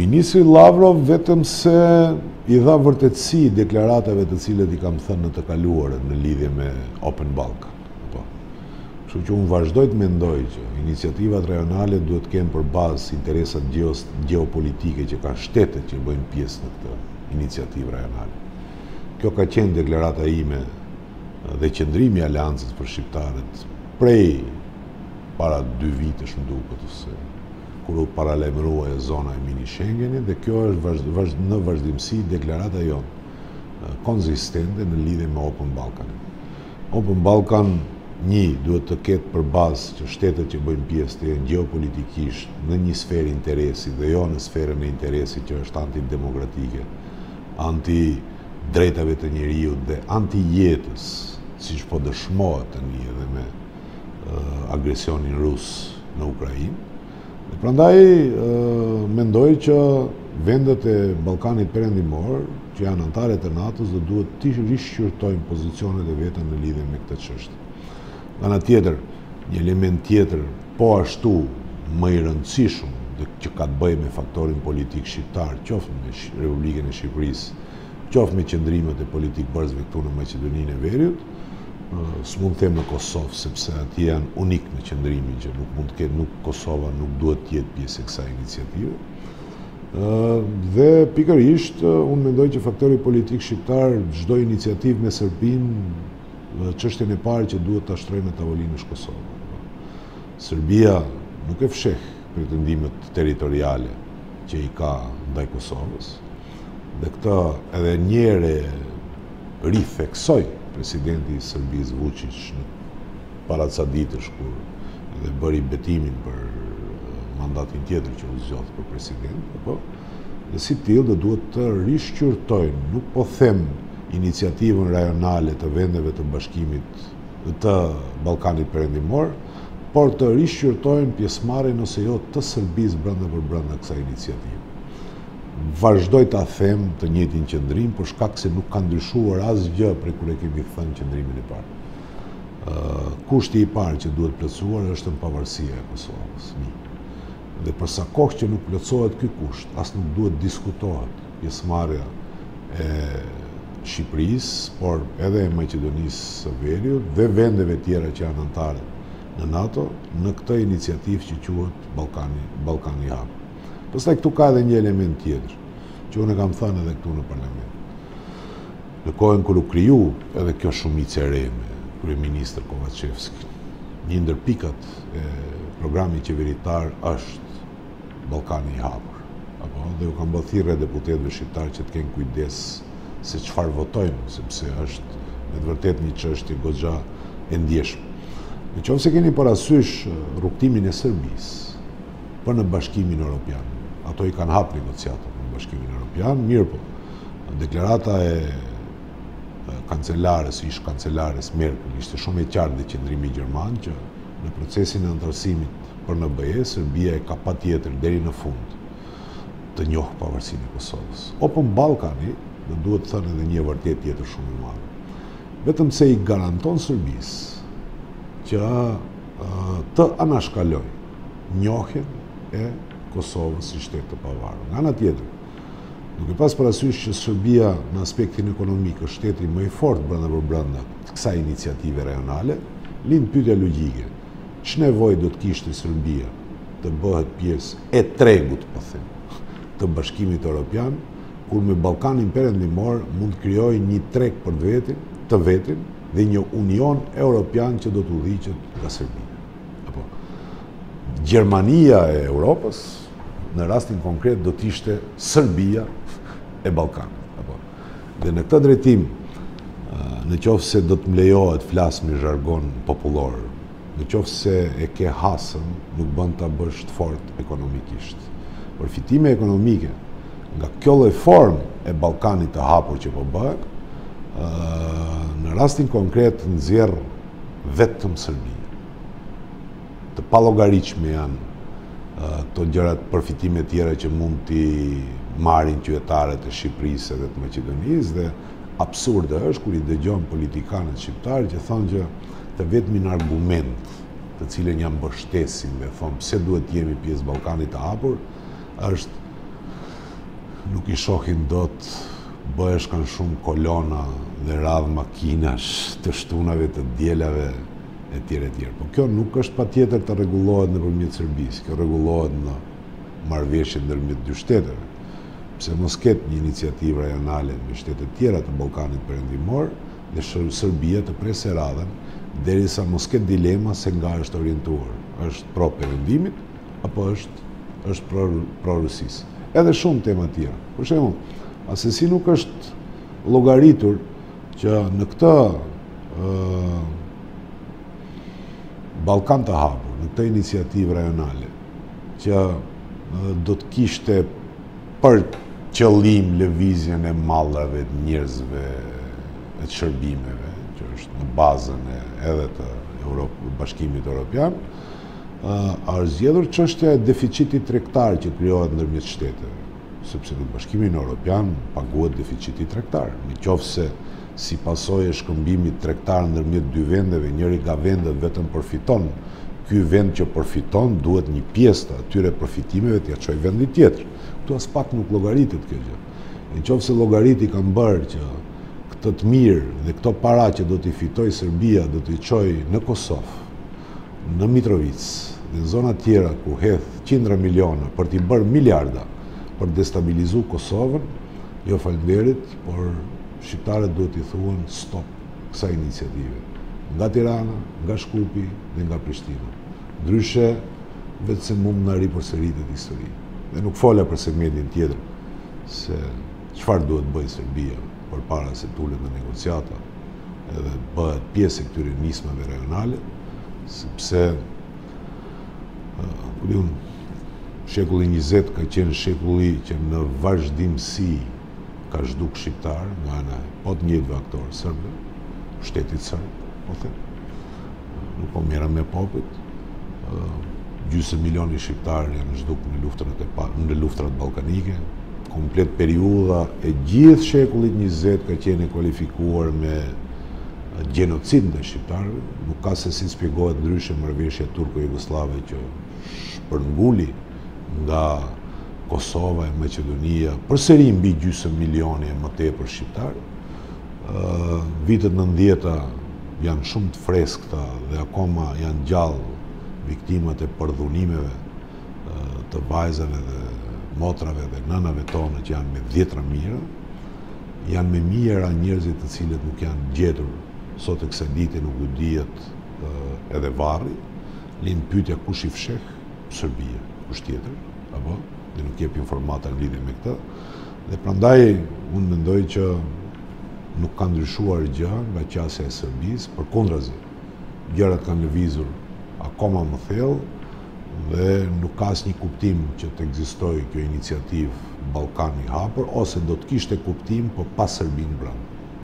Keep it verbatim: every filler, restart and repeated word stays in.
Ministri Lavrov vetëm se i dha vërtetësi deklaratave të cilat i kam thënë në të kaluarën në lidhje me Open Balkan. Po. Kështu që unë vazhdoj të mendoj që iniciativat rajonale duhet të kenë për bazë interesat geopolitike që ka shtetet që bëjnë pjesë në këtë iniciativë rajonale. Kjo ka qenë deklarata ime dhe qëndrimi i Aleancës për shqiptarët prej para dy vitesh më duket ose kur u paralajmërua e zona e mini Schengenit, dhe kjo është vazhd, vazhd, në vazhdimsi deklarata jonë konzistente në lidhje me Open Balkan. Open Balkan një duhet të ketë për bazë që shtetet që bëjnë pjesë të jenë geopolitikisht në një sferë interesi dhe jo në sferën e interesi që është antidemokratike, anti drejtave të njeriut dhe anti jetës, siç po dëshmohet tani edhe me uh, agresionin rus në Ukrainë. Dhe prandaj uh, mendoj që vendet e Ballkanit Perëndimor, që janë anëtare të NATO-s, do duhet të rishqyrtojnë pozicionet e veta në lidhje me këtë çështje. Nga ana tjetër, një element tjetër po ashtu më i rëndësishëm dhe që ka të bëjë me faktorin politik shqiptar, qoftë me Republikën e Shqipërisë, qoftë me qëndrimet e politik bërësve këtu në Maqedoninë e Veriut, s'mund të them në Kosovë, sepse atje janë unik në qëndrimin që nuk mund të ketë, nuk Kosova nuk duhet të jetë pjesë e kësaj iniciative. Dhe pikërisht unë mendoj që faktori politik shqiptar, çdo iniciativë me Serbinë, çështjen e parë që duhet ta shtrojë në tavolinën e Kosovës. Serbia nuk e fsheh pretendimet territoriale që i ka ndaj Kosovës, dhe këtë edhe një herë ritheksoi presidenti i Serbisë Vučić në para ca ditësh kur dhe bëri betimin për mandatin tjetër që u zgjodh për president, apo dhe si tillë do duhet të rishqyrtojnë, nuk po them iniciativën rajonale të vendeve të bashkimit të Ballkanit Perëndimor, por të rishqyrtojnë pjesëmarrjen ose jo të Serbisë brenda për brenda kësaj iniciative. Vazhdoj ta them të njëjtin qëndrim, për shkak se nuk ka ndryshuar asgjë prej kur e kemi thënë qëndrimin e parë. Uh, kushti i parë që duhet plotësuar është në pavarësia e Kosovës. Dhe për sa kohë që nuk plotësohet ky kusht, as nuk duhet diskutohet pjesëmarrja e Shqipërisë, por edhe e Maqedonisë së Veriut dhe vendeve tjera që janë anëtare në NATO në këtë iniciativë që quhet Ballkani, Ballkani i hapur. Pastaj këtu ka edhe një element tjetër, që unë e kam thënë edhe këtu në parlament. Në kohën kur u kriju edhe kjo shumicë e re me kryeministër Kovacevski, një ndër pikat e programit qeveritar është Ballkani i hapur. Apo dhe u kam bërë thirrje deputetëve shqiptar që të kenë kujdes se çfarë votojnë, sepse është me të vërtetë një çështje goxha e ndjeshme. Nëse keni parasysh rrugtimin e Serbisë për në Bashkimin Evropian, ato i kanë hapur negociatat në Bashkimin Evropian, mirë po, deklarata e kancelares, ish kancelares Merkel, ishte shumë e qartë dhe qëndrimi gjerman që në procesin e antarësimit për në B E, Serbia e ka patjetër deri në fund të njohë pavarësinë e Kosovës. Open Ballkani, do duhet të thënë edhe një vërtet tjetër shumë i madhe. Vetëm se i garanton Serbisë që të anashkaloj njohjen e Kosovës si shtet të pavarur. Nga ana tjetër, duke pas parasysh që Serbia në aspektin ekonomik është shteti më i fortë brenda për brenda të kësaj iniciative rajonale, lind pyetja logjike. Ç'nevojë do të kishte Serbia të bëhet pjesë e tregut, po them, të Bashkimit Evropian, kur me Ballkanin Perëndimor mund të krijojë një treg për vetin, të vetin dhe një union evropian që do të udhëhiqet nga Serbia. Apo Gjermania e Europës, në rastin konkret do të ishte Serbia e Ballkanit. Apo dhe në këtë drejtim, në qoftë se do të më lejohet flas me zhargon popullor, në qoftë se e ke hasën, nuk bën ta bësh të fortë ekonomikisht. Përfitime ekonomike nga kjo lloj formë e Ballkanit të hapur që po bëhet, në rastin konkret nxjerr vetëm Serbia. Të pallogaritshme janë të gjërat përfitime tjera që mund t'i marrin qytetarët e Shqipërisë dhe të Maqedonisë, dhe absurde është kur i dëgjon politikanët shqiptarë që thonë që të vetmin argument të cilën janë mbështesin dhe thonë pse duhet jemi pjesë Ballkanit të hapur, është nuk i shohin dot, bëhesh kanë shumë kolona dhe radhë makinash të shtunave të djelave e tjere e tjere. Po kjo nuk është pa tjetër të rregullohet nëpërmjet Serbisë, kjo rregullohet në marrëveshje ndërmjet dy shteteve. Pse mos ketë një iniciativë rajonale me shtetet tjera të Ballkanit Perëndimor dhe Serbia të presë radhën derisa mos ketë dilema se nga është orientuar. Është pro perëndimit apo është është pro pro Rusisë. Edhe shumë tema tjera. Për shembull, asesi nuk është llogaritur që në këtë ë Ballkan të hapur, në këtë iniciativë rajonale, që ë, do të kishte për qëllim lëvizjen e mallrave, të njerëzve, e të shërbimeve, që është në bazën e edhe të Europë, Bashkimit Evropian, a është zgjedhur çështja e deficitit tregtar që krijohet ndërmjet shteteve, sepse në Bashkimin Evropian paguhet deficiti tregtar. Nëse si pasojë e shkëmbimit tregtar ndërmjet dy vendeve, njëri nga vendet vetëm përfiton, ky vend që përfiton duhet një pjesë të atyre përfitimeve t'ia çojë vendit tjetër. Ktu as pak nuk llogaritet kjo gjë. Nëse llogariti kanë bërë që këtë të mirë dhe këto para që do t'i fitojë Serbia do t'i çojë në Kosovë, në Mitrovic, dhe në zona tjera ku hedh qindra miliona për t'i bërë miliarda për destabilizu Kosovën, jo falënderit, por shqiptarët duhet t'i thuan stop kësaj iniciative. Nga Tirana, nga Shkupi dhe nga Prishtina. Ndryshe, vetëm mund na ripërsëritet histori. Dhe nuk fola për segmentin tjetër, se çfarë duhet bëjë Serbia përpara se tulet në negociata edhe bëhet pjesë e këtyre nismave rajonale, sepse uh, shekulli njëzet ka qenë shekulli që në vazhdimsi ka zhduk shqiptar nga ana po të njëjtëve aktorë sërbë, shtetit sërbë, po them. Nuk po merrem me popujt. Gjysmë milioni shqiptarë janë zhduk në luftrat e në luftrat ballkanike. Komplet periudha e gjithë shekullit njëzet ka qenë kualifikuar me gjenocid ndaj shqiptarëve. Nuk ka se si shpjegohet ndryshe marrëveshja turko-jugoslave që shpërnguli nga Kosova e Maqedonia, përsëri mbi gjysmë milioni e më tepër shqiptar. Uh, vitet nëntëdhjetë janë shumë të freskëta dhe akoma janë gjallë viktimat e përdhunimeve uh, të vajzave dhe motrave dhe nënave tonë që janë me dhjetra mijëra. Janë me mijëra njerëzit të cilët nuk janë gjetur sot e kësaj dite, nuk u dihet uh, edhe varri. Lind pyetja kush i fsheh? Serbia, kush tjetër? Apo? Dhe nuk jep informata në lidhje me këtë. Dhe prandaj unë mendoj që nuk ka ndryshuar gjë nga qasja e Serbisë, përkundrazi. Gjërat kanë lëvizur akoma më thellë dhe nuk ka asnjë kuptim që të ekzistojë kjo iniciativë Ballkani i hapur, ose do të kishte kuptim, po pa Serbinë brenda.